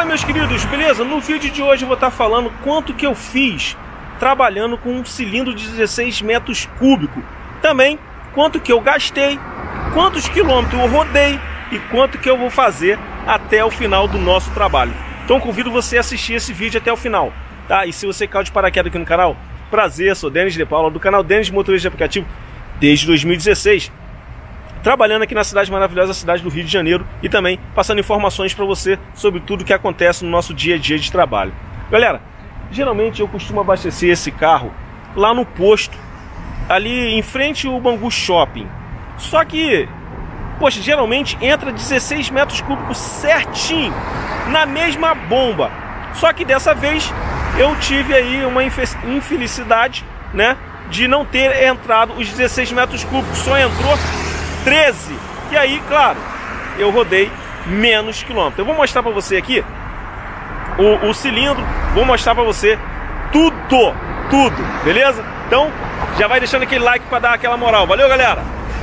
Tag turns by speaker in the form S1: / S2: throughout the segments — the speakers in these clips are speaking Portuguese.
S1: meus queridos, beleza? No vídeo de hoje eu vou estar falando quanto que eu fiz trabalhando com um cilindro de 16 metros cúbicos. Também quanto que eu gastei, quantos quilômetros eu rodei e quanto que eu vou fazer até o final do nosso trabalho. Então convido você a assistir esse vídeo até o final, tá? E se você caiu de paraquedas aqui no canal, prazer, sou Denis de Paula, do canal Denis Motorista de Aplicativo, desde 2016. Trabalhando aqui na cidade maravilhosa, cidade do Rio de Janeiro, e também passando informações para você sobre tudo que acontece no nosso dia a dia de trabalho. Galera, geralmente eu costumo abastecer esse carro lá no posto, ali em frente ao Bangu Shopping. Só que, poxa, geralmente entra 16 metros cúbicos certinho na mesma bomba. Só que dessa vez eu tive aí uma infelicidade, né, de não ter entrado os 16 metros cúbicos, só entrou 13. E aí, claro, eu rodei menos quilômetros. Eu vou mostrar para você aqui o cilindro, vou mostrar para você tudo, beleza? Então, já vai deixando aquele like para dar aquela moral. Valeu, galera!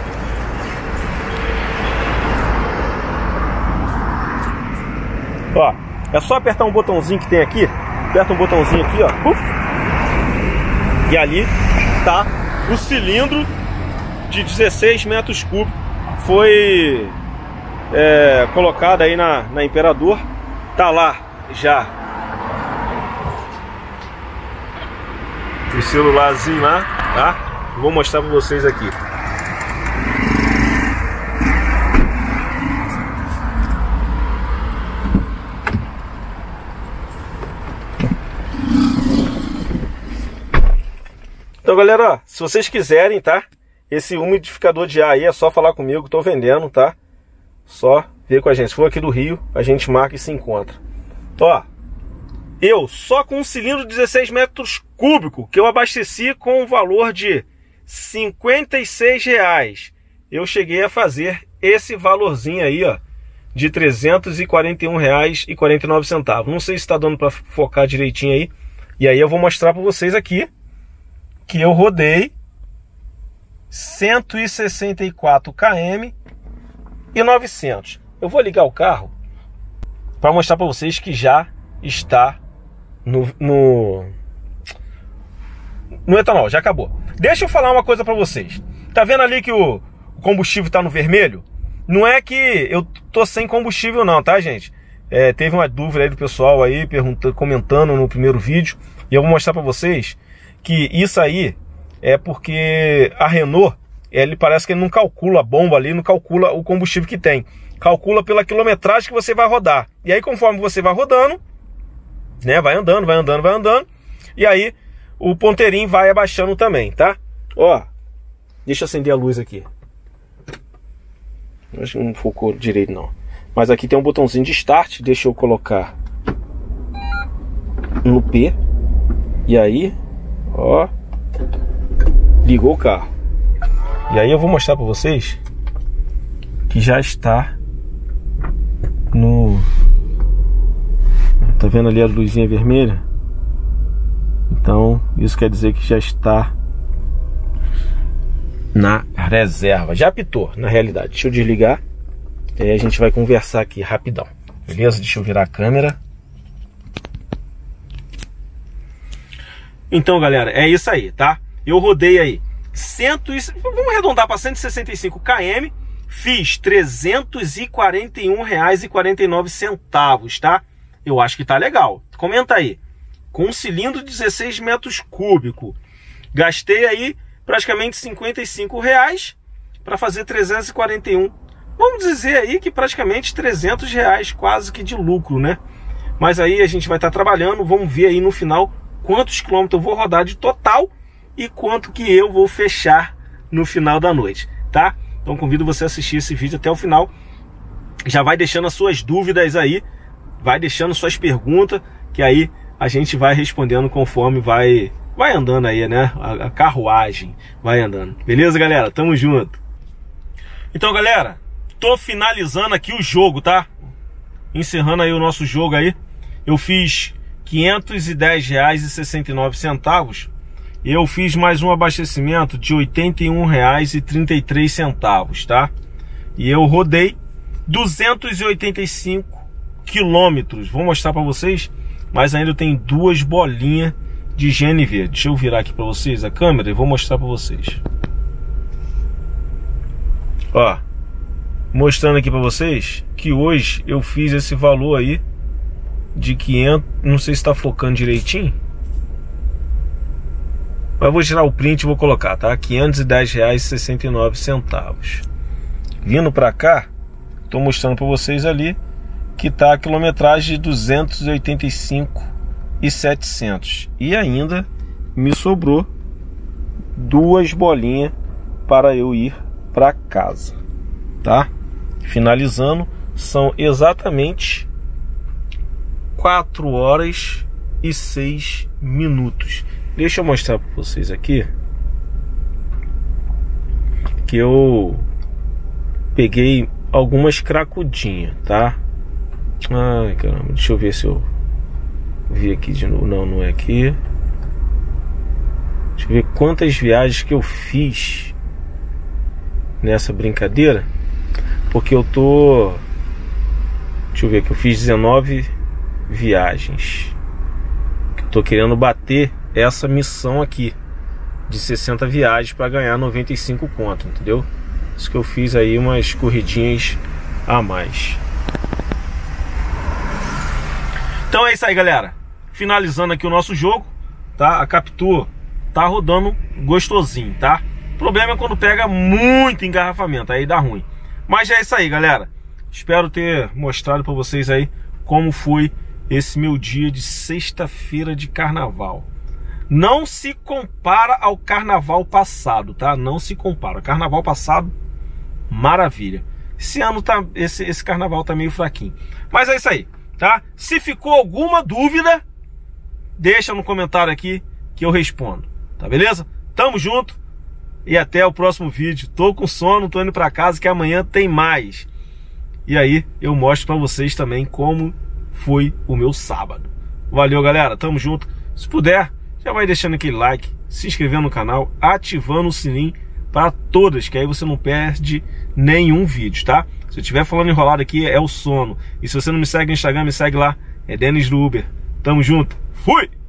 S1: Ó, é só apertar um botãozinho que tem aqui. Aperta um botãozinho aqui, ó. Uf, e ali tá o cilindro de 16 metros cúbicos. Foi colocado aí na Imperador. Tá lá já o celularzinho lá, tá? Vou mostrar para vocês aqui. Então, galera, ó, se vocês quiserem, tá? Esse umidificador de ar aí é só falar comigo, tô vendendo, tá? Só ver com a gente. Se for aqui do Rio, a gente marca e se encontra. Ó, eu só com um cilindro de 16 metros cúbicos, que eu abasteci com um valor de R$ 56, eu cheguei a fazer esse valorzinho aí, ó, de R$ 341,49. Não sei se tá dando para focar direitinho aí. E aí eu vou mostrar para vocês aqui que eu rodei 164 km e 900. Eu vou ligar o carro para mostrar para vocês que já está no etanol, já acabou. Deixa eu falar uma coisa para vocês. Tá vendo ali que o combustível está no vermelho? Não é que eu tô sem combustível não, tá, gente? Teve uma dúvida aí do pessoal aí comentando no primeiro vídeo, e eu vou mostrar para vocês que isso aí é porque a Renault, ele parece que ele não calcula a bomba ali, não calcula o combustível que tem. Calcula pela quilometragem que você vai rodar. E aí, conforme você vai rodando, né, vai andando, e aí o ponteirinho vai abaixando também, tá? Ó, deixa eu acender a luz aqui. Acho que não focou direito não. Mas aqui tem um botãozinho de start, deixa eu colocar no P. E aí, ó, ligou o carro. E aí eu vou mostrar para vocês que já está no... Tá vendo ali a luzinha vermelha? Então isso quer dizer que já está na reserva. Já apitou, na realidade. Deixa eu desligar e aí a gente vai conversar aqui rapidão. Beleza? Deixa eu virar a câmera. Então, galera, é isso aí, tá? Eu rodei aí vamos arredondar para 165 km, fiz R$ 341,49, tá? Eu acho que tá legal. Comenta aí. Com um cilindro de 16 metros cúbicos, gastei aí praticamente R$ 55 para fazer 341. Vamos dizer aí que praticamente R$ 300 quase que de lucro, né? Mas aí a gente vai estar trabalhando, vamos ver aí no final quantos quilômetros eu vou rodar de total e quanto que eu vou fechar no final da noite, tá? Então convido você a assistir esse vídeo até o final. Já vai deixando as suas dúvidas aí, vai deixando suas perguntas, que aí a gente vai respondendo conforme vai andando aí, né? A carruagem vai andando. Beleza, galera? Tamo junto. Então, galera, tô finalizando aqui o jogo, tá? Encerrando aí o nosso jogo aí. Eu fiz R$ 510,69. Eu fiz mais um abastecimento de R$ 81,33, tá? E eu rodei 285 quilômetros. Vou mostrar para vocês, mas ainda tem 2 bolinhas de GNV. Deixa eu virar aqui para vocês a câmera e vou mostrar para vocês. Ó, mostrando aqui para vocês que hoje eu fiz esse valor aí de 500, não sei se está focando direitinho, mas vou tirar o print e vou colocar, tá? R$ 510,69. Vindo para cá, tô mostrando para vocês ali que tá a quilometragem de 285.700 e ainda me sobrou 2 bolinhas para eu ir para casa, tá? Finalizando, são exatamente 4 horas e 6 minutos. Deixa eu mostrar para vocês aqui que eu peguei algumas cracudinhas, tá? Ai, caramba, deixa eu ver se eu vi aqui de novo. Não, não é aqui. Deixa eu ver quantas viagens que eu fiz nessa brincadeira, porque eu tô... Deixa eu ver que eu fiz 19 viagens. Eu tô querendo bater essa missão aqui de 60 viagens para ganhar 95 conto, entendeu? Isso que eu fiz aí umas corridinhas a mais. Então é isso aí, galera. Finalizando aqui o nosso jogo, tá? A Captur tá rodando gostosinho, tá? O problema é quando pega muito engarrafamento, aí dá ruim. Mas é isso aí, galera. Espero ter mostrado para vocês aí como foi esse meu dia de sexta-feira de carnaval. Não se compara ao carnaval passado, tá? Não se compara. Carnaval passado, maravilha. Esse ano tá, esse carnaval tá meio fraquinho. Mas é isso aí, tá? Se ficou alguma dúvida, deixa no comentário aqui que eu respondo, tá beleza? Tamo junto e até o próximo vídeo. Tô com sono, tô indo pra casa que amanhã tem mais. E aí eu mostro pra vocês também como foi o meu sábado. Valeu, galera, tamo junto. Se puder, já vai deixando aquele like, se inscrevendo no canal, ativando o sininho para todas, que aí você não perde nenhum vídeo, tá? Se eu estiver falando enrolado aqui, é o sono. E se você não me segue no Instagram, me segue lá, é Denis do Uber. Tamo junto, fui!